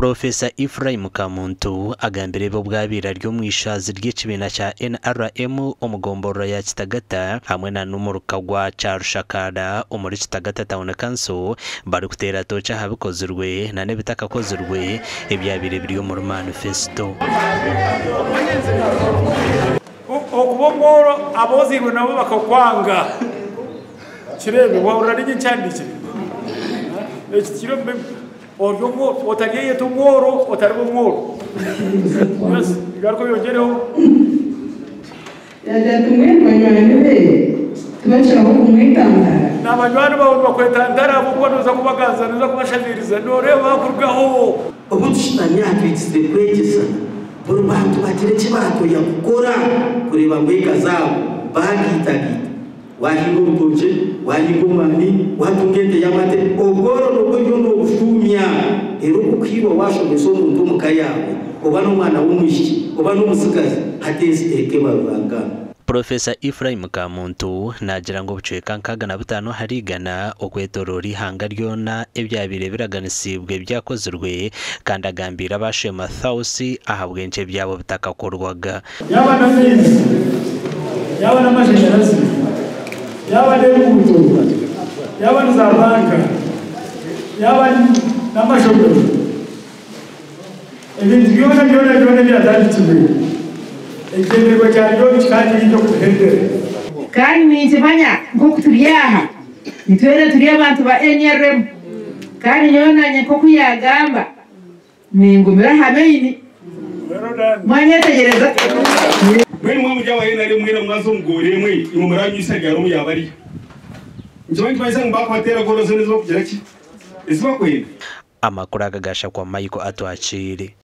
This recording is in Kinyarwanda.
Profesa Ephraim Kamuntu agambire bo bwabira ryo mwishazi ry'ikibina cya NRM umugomboro ya Kitagata hamwe na n'umuruka gwa cha Rushakara umuri Kitagata Town Council bari kutera tocha habikozurwe na nebitaka kozurwe ibyabire biri mu manifesto okubongoro abozirwe nabo bakakwanga kirebe wahura n'icyandike ekiro oryo otageye to ngoro otarimo ngoro yes garko yongereho yaje tumwe be tubashaka kumwitanga n'abanywana bawo bakwetandara bo noza kubagaza noza kubashadiriza nore bakurgaho obutushitanya twitse kwegesa buri bantu bagire kibato yakukora kureba mbega zabo bagitagita wahinga urutoke wahinga umwani watungende yamate ogoro n'uburyo n'ubufumya rero kukwiba washobese umuntu mukayawe oba n'umwana w'umushi oba n'umusigazi hateze eke baruranga. Profesa Ephraim Kamuntu nagira ngo bucweka nkaga na butano harigana okwetorori hanga ryona ebyabire biraganisibwe byakozurwe kandi agambira bashema thausi ahabwenje byabo bitakakorwaga yabana mizi yabana mashanyarazi yabana imbuto yabana za banka yabana n'amashoboro ibintu byona byatanditswe ikenderwa cyane yo kandi cyo kuhendera kandi nizimanya ngo kuturiyaha nitwere turi abantu ba NRM kandi nyonanye ko kuyagamba ningumira habeini mwanyetegereza mwe mujyawa NRM mwe mwazo mugore mwe imumara nyisagara mu yabari njye ntwaza mbakwatera gorozo nizo kugira ki isiba kwenda amakuru agagasha kwa Michael Atwachiri.